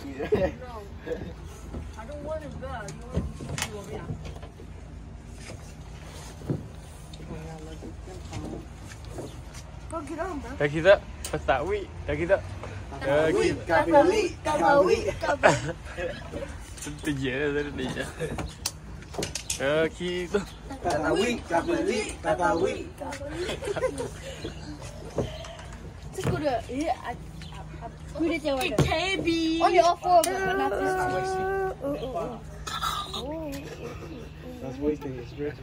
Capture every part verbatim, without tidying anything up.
I don't want it bad. You want to do it. Kau kira apa? Dah kita pas tawi, dah kita. Dah kita. Kabeli, kabeli, kabeli. Tentu je, tentu je. Dah kita. Kabeli, kabeli, kabeli. Terus kau dah, eh, kau dah jawab dah. K B. Oh, you offer. That's wasting his breath.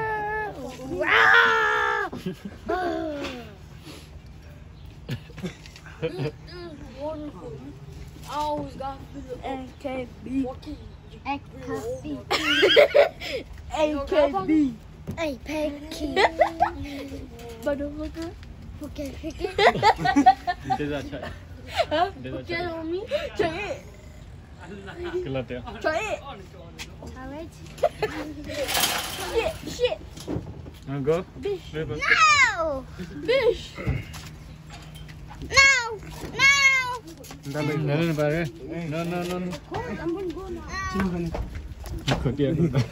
Wonderful. I always got N K B. walking. N K B. N K B. Hey, Peggy. Baru baru. Okay, okay. Dia dah cak. Hah? Dia dah Okay, cak. Mami. Cari. Kelat dia. Cari. Alright. Shit, shit. Now go. Bish. Go. No. Bish. No. No. Dah lagi. Dah lagi pada. No no no. Ampun gua. Sino ka ni? Kau dia.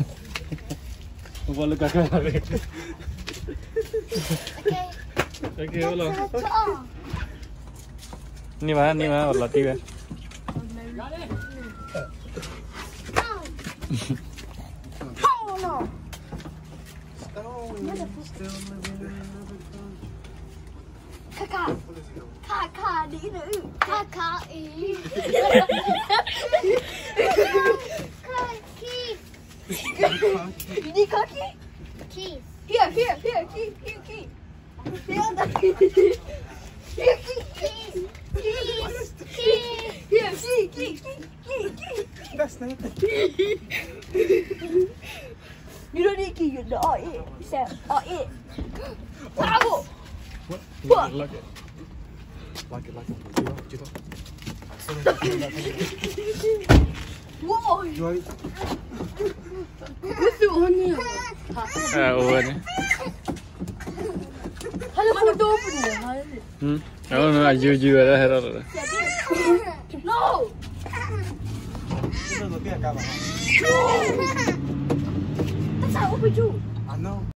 Kau luka kau lagi. Okay. Okay, hello. That's all. Ni mana ni mana Allah tiba. Oh no. Still living in another country. Kakak. Kakak di ini. Kakak ini. Kaki. Ini kaki. Keys. Here, here, here, key, key, key. Here, the key. Here, key, keys. Keys. Keys. Here, key, key, key, key, key. That's not You don't need key, you know, oh, it. Sam, oh, it. Bravo. What? What? Like it. like it, like it. Jito, Whoa. Joy. Gusto ko niya. Ah, oo ni. Hala po ito po niya. Hmm. Ano na aju aju ada hero ada. No. Sino lo tiene acá, mamá? That's how we do. I know.